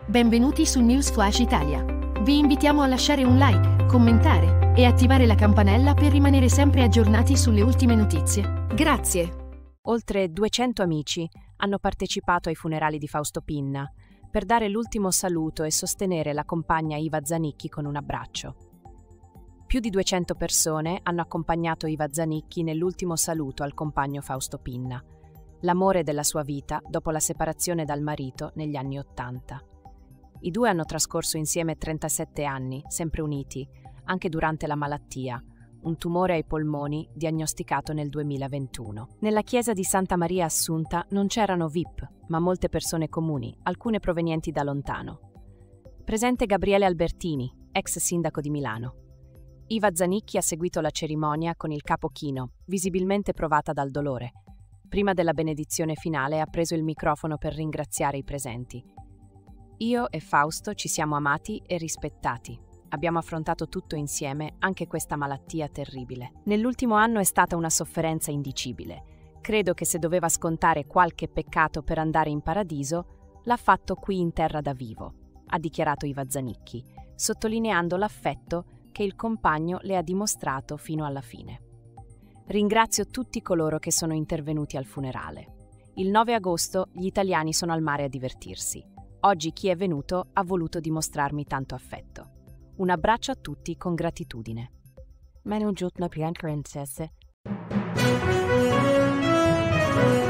Benvenuti su News Flash Italia. Vi invitiamo a lasciare un like, commentare e attivare la campanella per rimanere sempre aggiornati sulle ultime notizie. Grazie. Oltre 200 amici hanno partecipato ai funerali di Fausto Pinna per dare l'ultimo saluto e sostenere la compagna Iva Zanicchi con un abbraccio. Più di 200 persone hanno accompagnato Iva Zanicchi nell'ultimo saluto al compagno Fausto Pinna, l'amore della sua vita dopo la separazione dal marito negli anni '80. I due hanno trascorso insieme 37 anni, sempre uniti, anche durante la malattia, un tumore ai polmoni diagnosticato nel 2021. Nella chiesa di Santa Maria Assunta non c'erano VIP, ma molte persone comuni, alcune provenienti da lontano. Presente Gabriele Albertini, ex sindaco di Milano. Iva Zanicchi ha seguito la cerimonia con il capo chino, visibilmente provata dal dolore. Prima della benedizione finale ha preso il microfono per ringraziare i presenti. Io e Fausto ci siamo amati e rispettati. Abbiamo affrontato tutto insieme, anche questa malattia terribile. Nell'ultimo anno è stata una sofferenza indicibile. Credo che se doveva scontare qualche peccato per andare in paradiso, l'ha fatto qui in terra da vivo, ha dichiarato Iva Zanicchi, sottolineando l'affetto che il compagno le ha dimostrato fino alla fine. Ringrazio tutti coloro che sono intervenuti al funerale. Il 9 agosto gli italiani sono al mare a divertirsi. Oggi chi è venuto ha voluto dimostrarmi tanto affetto. Un abbraccio a tutti con gratitudine. Menu giutno princesse.